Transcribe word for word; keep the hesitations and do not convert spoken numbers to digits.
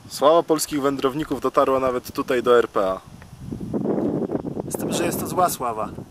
Sława polskich wędrowników dotarła nawet tutaj do R P A. Z tym, że jest to zła sława.